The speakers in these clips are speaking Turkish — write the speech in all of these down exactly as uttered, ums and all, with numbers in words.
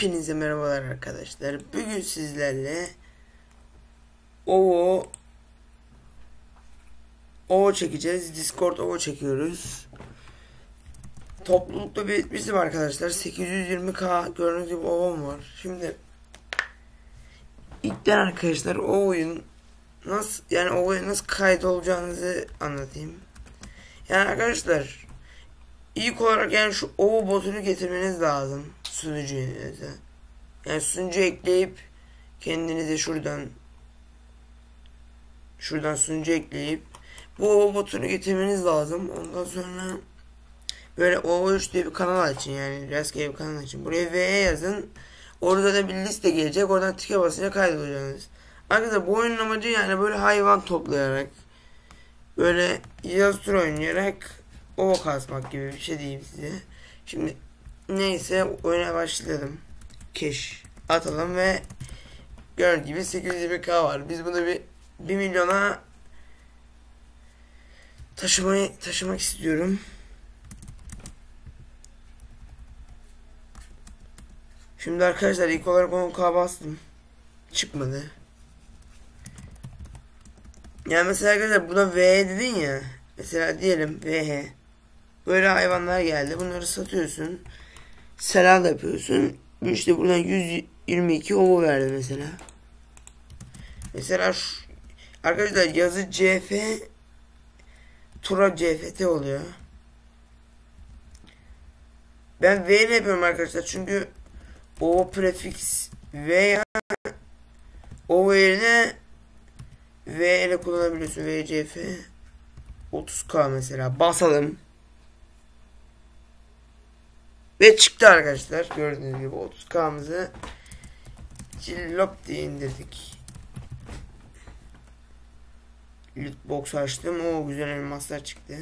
Hepinize merhabalar arkadaşlar. Bugün sizlerle O O çekeceğiz. Discord O çekiyoruz. Toplulukta bir bizim arkadaşlar sekiz yüz yirmi K gördüğünüz gibi O'm var. Şimdi ilkten arkadaşlar o oyun nasıl yani o oyun nasıl kayıt olacağınızı anlatayım. Yani arkadaşlar ilk olarak yani şu O botunu getirmeniz lazım sunucuya. Yani sunucu ekleyip kendinize şuradan şuradan sunucu ekleyip bu O botunu getirmeniz lazım. Ondan sonra böyle O üç diye bir kanal açın, yani rastgele bir kanal açın. Buraya V E yazın. Orada da bir liste gelecek. Oradan tike basınca kaydolacaksınız. Arkadaşlar bu oyunun amacı yani böyle hayvan toplayarak, böyle yazı tur oynayarak O kasmak gibi bir şey diyeyim size. Şimdi neyse oyuna başlayalım. Cash atalım ve gördüğünüz gibi sekiz yüz yirmi K var. Biz bunu bir bir milyona taşımayı taşımak istiyorum. Şimdi arkadaşlar ilk olarak on K bastım. Çıkmadı. Yani mesela arkadaşlar buna V dedin ya. Mesela diyelim V H. Böyle hayvanlar geldi. Bunları satıyorsun. Selal yapıyorsun. İşte buradan yüz yirmi iki O verdi mesela. Mesela şu, arkadaşlar yazı C F Tura C F T oluyor. Ben V ile yapıyorum arkadaşlar çünkü O prefix veya O yerine V ile kullanabiliyorsun. V C F otuz K mesela basalım. Ve çıktı arkadaşlar. Gördüğünüz gibi otuz K'mızı cillop diye indirdik. Lootbox açtım. O güzel elmaslar çıktı.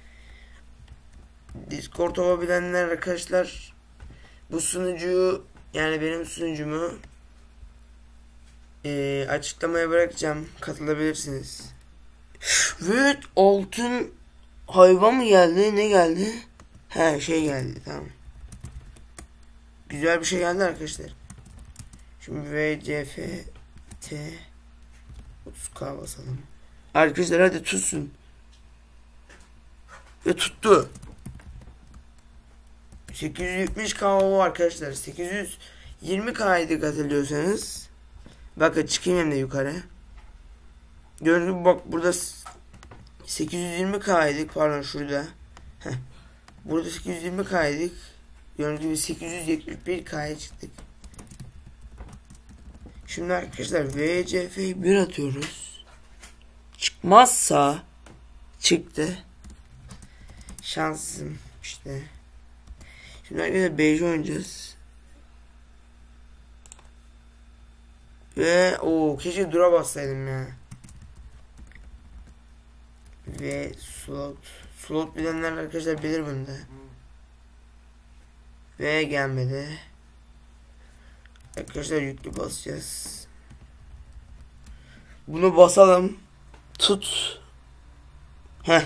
Discord olabilenler arkadaşlar bu sunucuyu, yani benim sunucumu e, açıklamaya bırakacağım. Katılabilirsiniz. Ve altın hayvan mı geldi? Ne geldi? He şey geldi, tamam. Güzel bir şey geldi arkadaşlar. Şimdi V C F T otuz K basalım. Arkadaşlar hadi tutsun. Ve tuttu. sekiz yüz yetmiş K o arkadaşlar. sekiz yüz yirmi K'ydı hatırlıyorsanız. Bakın çıkayım hem de yukarı. Gördüğünüz gibi bak burada sekiz yüz yirmi K'ydık, pardon şurada. Heh. Burada sekiz yüz yirmi K'ydık. Gördüğünüz gibi sekiz yüz yetmiş bir K'ya çıktık. Şimdi arkadaşlar V C F'yi bir atıyoruz. Çıkmazsa çıktı. Şansım işte. Şimdi arkadaşlar beige oynayacağız. Ve o keşke dura bassaydım ya. Ve slot. Slot bilenler arkadaşlar bilir bunu da. Ve gelmedi. Arkadaşlar yüklü basacağız. Bunu basalım. Tut. Heh.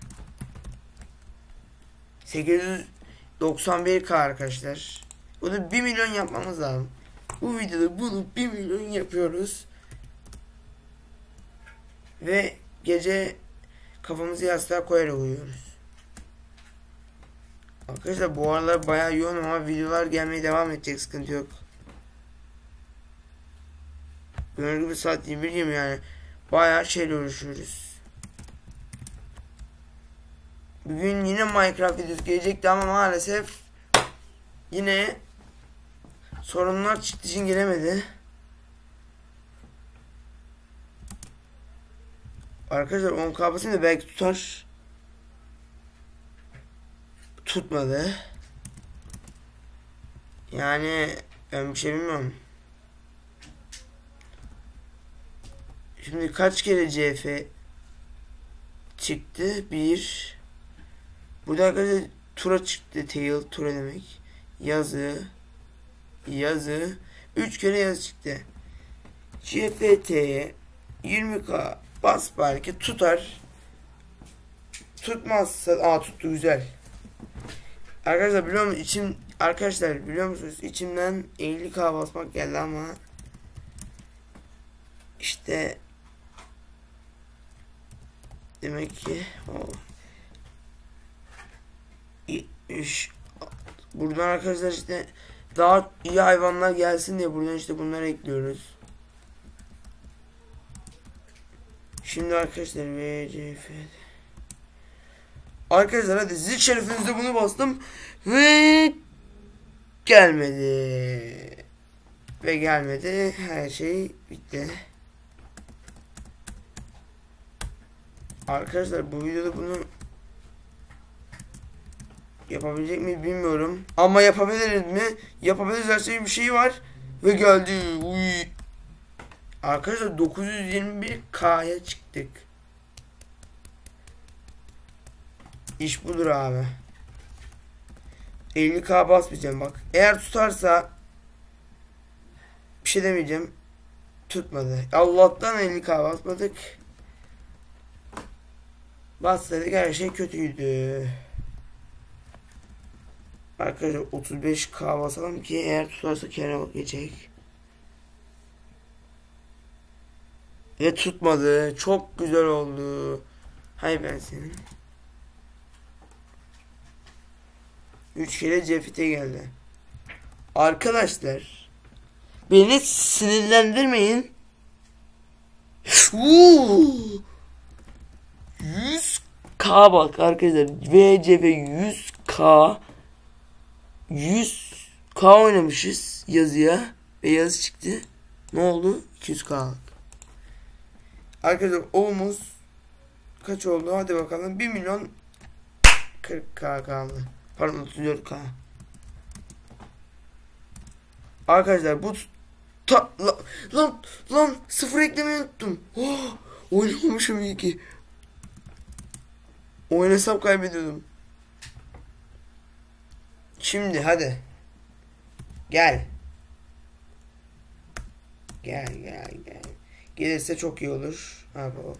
sekiz yüz doksan bir K arkadaşlar. Bunu bir milyon yapmamız lazım. Bu videoda bunu bir milyon yapıyoruz. Ve gece kafamızı yastığa koyarak uyuyoruz. Arkadaşlar bu aralar bayağı yoğun ama videolar gelmeye devam edecek, sıkıntı yok. Gördüğünüz gibi saat yirmi bir yirmi yani. Bayağı şeyle uğraşıyoruz. Bugün yine Minecraft videosu gelecekti ama maalesef yine sorunlar çıktı için gelemedi. Arkadaşlar on K basayım da belki tutar. Tutmadı. Yani ben bir şey bilmiyorum. Şimdi kaç kere C F çıktı? Bir. Burada arkadaşlar tura çıktı. Tail tura demek. Yazı. Yazı. Üç kere yazı çıktı. C F T'ye yirmi K bas belki tutar. Tutmazsa aa tuttu, güzel. Arkadaşlar biliyor musunuz içim arkadaşlar biliyor musunuz? İçimden elli K basmak geldi ama işte demek ki o iş. Buradan arkadaşlar işte daha iyi hayvanlar gelsin diye buradan işte bunları ekliyoruz. Şimdi arkadaşlar V C F arkadaşlar hadi zil şerefinize bunu bastım ve gelmedi ve gelmedi, her şey bitti. Arkadaşlar bu videoda bunu yapabilecek mi bilmiyorum ama yapabiliriz mi? Yapabiliriz, her şey bir şey var ve geldi. Uy. Arkadaşlar dokuz yüz yirmi bir K'ya çıktık. İş budur abi. elli K basmayacağım bak. Eğer tutarsa bir şey demeyeceğim. Tutmadı. Allah'tan elli K basmadık. Bassaydık her şey kötüydü. Arkadaşlar otuz beş K basalım ki eğer tutarsa kenara geçecek. Ve tutmadı. Çok güzel oldu. Hay ben senin. üç kere Cefit'e geldi. Arkadaşlar beni sinirlendirmeyin. yüz K bak arkadaşlar. V C V yüz K yüz K oynamışız yazıya ve yazı çıktı. Ne oldu? iki yüz K'lık. Arkadaşlar ovumuz kaç oldu? Hadi bakalım. bir milyon kırk K kaldı. Pardon otuz dört K. Arkadaşlar bu ta, la, lan lan sıfır eklemeyi unuttum. Oh, oynamamışım iyi ki. Oynasam kaybediyordum. Şimdi hadi. Gel. Gel gel gel. Gelirse çok iyi olur. Abi o.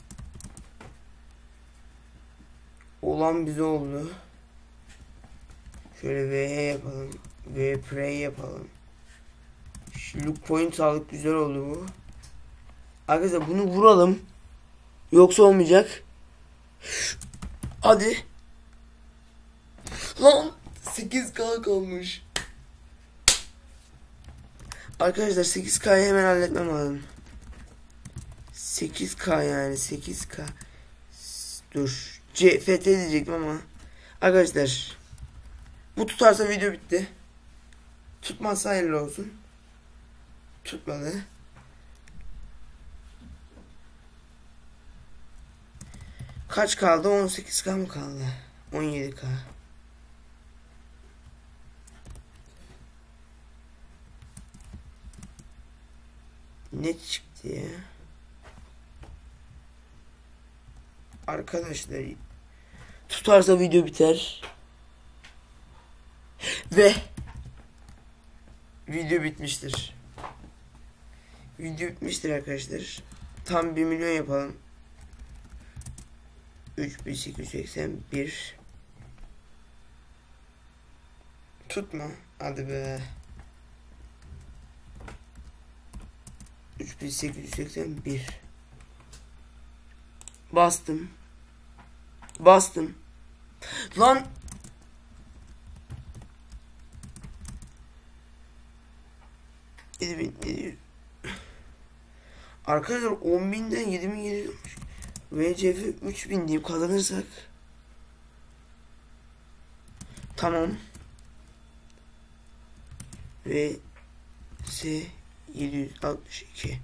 Olan bize oldu. Şöyle V yapalım. V Prey yapalım. Look point aldık, güzel oldu bu. Arkadaşlar bunu vuralım. Yoksa olmayacak. Hadi. Lan sekiz K kalmış. Arkadaşlar sekiz K'yı hemen halletmem lazım. sekiz K yani sekiz K. Dur. C F T diyecektim ama. Arkadaşlar bu tutarsa video bitti. Tutmazsa hayırlı olsun. Tutmadı. Kaç kaldı? on sekiz K mı kaldı? on yedi K. Ne çıktı ya? Arkadaşlar tutarsa video biter. Ve video bitmiştir. Video bitmiştir arkadaşlar. Tam bir milyon yapalım. üç bin sekiz yüz seksen bir. Tutma. Hadi be. üç bin sekiz yüz seksen bir. Bastım. Bastım. Lan. yedi bin yedi yüz. Arkadaşlar on binden yedi bin yedi yüz olmuş. V C F üç bin deyip kazanırsak. Tamam. V S yedi yüz altmış iki.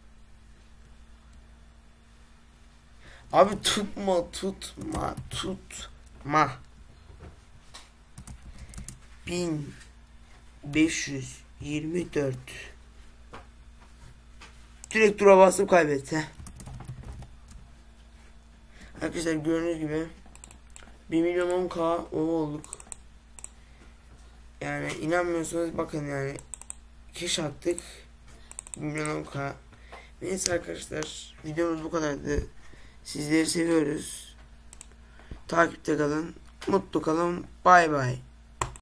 Abi tutma tutma tutma. bin beş yüz yirmi dört. Direkt dura bastım, kaybetti. Arkadaşlar gördüğünüz gibi bir milyon on K o olduk. Yani inanmıyorsanız bakın yani keş attık. bir milyon on K. Neyse arkadaşlar videomuz bu kadardı. Sizleri seviyoruz. Takipte kalın. Mutlu kalın. Bay bay.